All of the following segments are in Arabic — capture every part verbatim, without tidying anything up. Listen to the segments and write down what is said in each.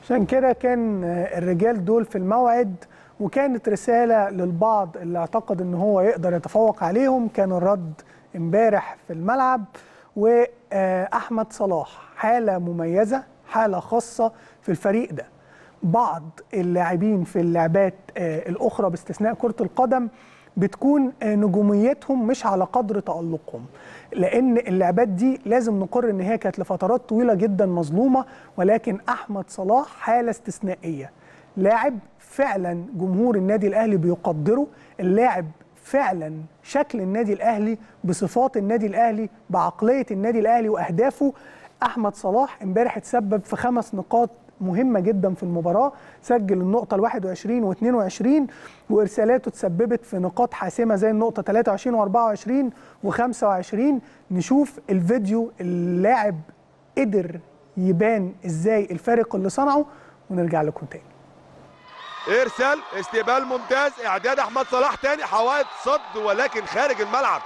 عشان كده كان الرجال دول في الموعد، وكانت رسالة للبعض اللي اعتقد ان هو يقدر يتفوق عليهم. كان الرد امبارح في الملعب، وأحمد صلاح حالة مميزة، حالة خاصة في الفريق ده. بعض اللاعبين في اللعبات الأخرى باستثناء كرة القدم بتكون نجوميتهم مش على قدر تألقهم، لأن اللعبات دي لازم نقر إن هي كانت لفترات طويلة جدا مظلومة، ولكن أحمد صلاح حالة استثنائية. لاعب فعلا جمهور النادي الأهلي بيقدره، اللاعب فعلا شكل النادي الأهلي بصفات النادي الأهلي بعقلية النادي الأهلي وأهدافه. أحمد صلاح امبارح اتسبب في خمس نقاط مهمة جدا في المباراة، سجل النقطة الواحد وعشرين واثنين وعشرين، وإرسالاته تسببت في نقاط حاسمة زي النقطة ثلاثة وعشرين وأربعة وعشرين وخمسة وعشرين. نشوف الفيديو، اللاعب قدر يبان إزاي الفارق اللي صنعه، ونرجع لكم تاني. إرسال، استقبال ممتاز، إعداد أحمد صلاح تاني، حوائط صد ولكن خارج الملعب.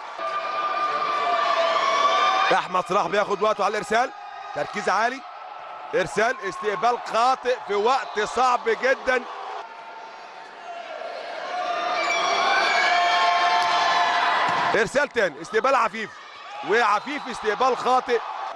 أحمد صلاح بياخد وقته على الإرسال، تركيز عالي، إرسال، استقبال خاطئ في وقت صعب جدا. إرسال تاني، استقبال عفيف، وعفيف استقبال خاطئ.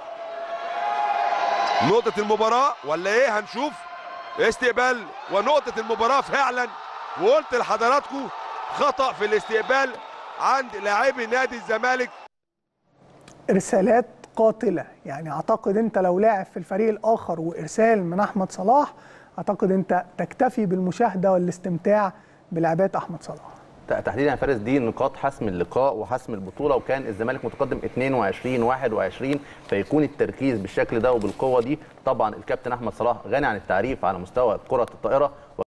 نقطة المباراة ولا إيه؟ هنشوف. استقبال ونقطة المباراة فعلا، وقلت لحضراتكم خطأ في الاستقبال عند لاعبي نادي الزمالك. إرسالات قاتلة، يعني أعتقد أنت لو لاعب في الفريق الآخر وإرسال من أحمد صلاح، أعتقد أنت تكتفي بالمشاهدة والاستمتاع بلعبات أحمد صلاح. تحديدا يا فارس دي نقاط حسم اللقاء وحسم البطوله، وكان الزمالك متقدم اثنين وعشرين واحد وعشرين، فيكون التركيز بالشكل ده وبالقوه دي. طبعا الكابتن احمد صلاح غني عن التعريف على مستوى كره الطائره.